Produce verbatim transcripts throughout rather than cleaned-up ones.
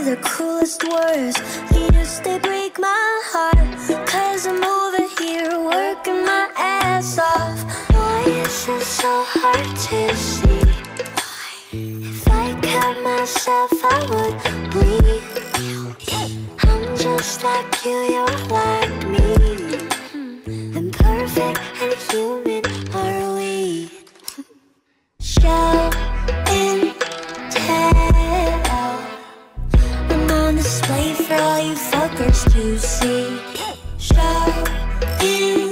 the cruelest words. Yes, they break my heart, cause I'm over here working my ass off. Why is it so hard to see? If I cut myself, I would bleed. I'm just like you, you're like me. Imperfect and human are we. Show and tell, I'm on display for all you fuckers to see. Show and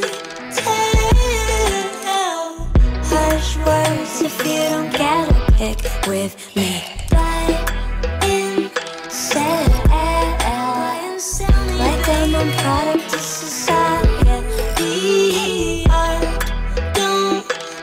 tell, harsh words if you don't get a pick with me. But instead, like I'm a product of society. Art don't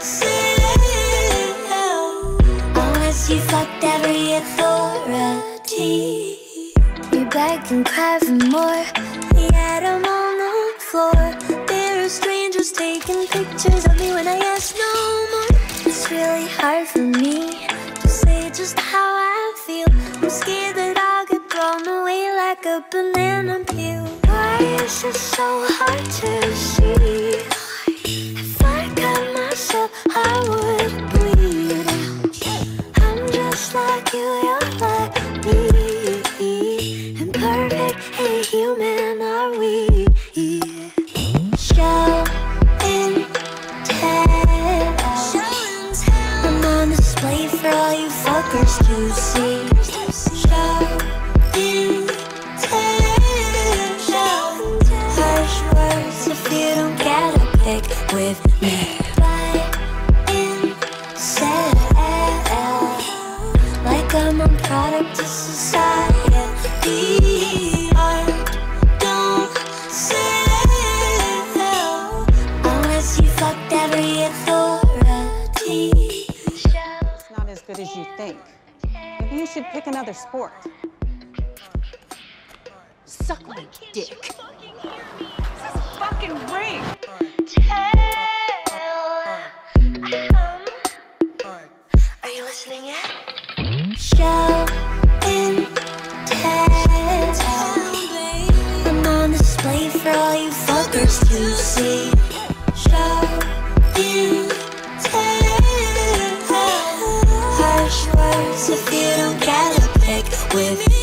sell unless you fucked every authority. You beg and cry for more, yet I'm on the floor. There are strangers taking pictures of me when I ask no more. It's really hard for me to say just how I feel. I'm scared that I'll get thrown away like a banana peel. Why is it so hard to see? If I cut myself, I would bleed. I'm just like you, you're like me. Imperfect and human are we. Show and tell, I'm on display for all you fuckers to see. Show and tell, harsh words if you don't get a pick with me. But instead, like I'm a product of society. Art don't sell unless you fucked every authority. It's not as good as you think. Maybe you should pick another sport. Suck my dick. This is fucking ring. Are you listening yet? Show and tell, I'm on display for all you fuckers to see. Show and tell, harsh words if you don't get a pick with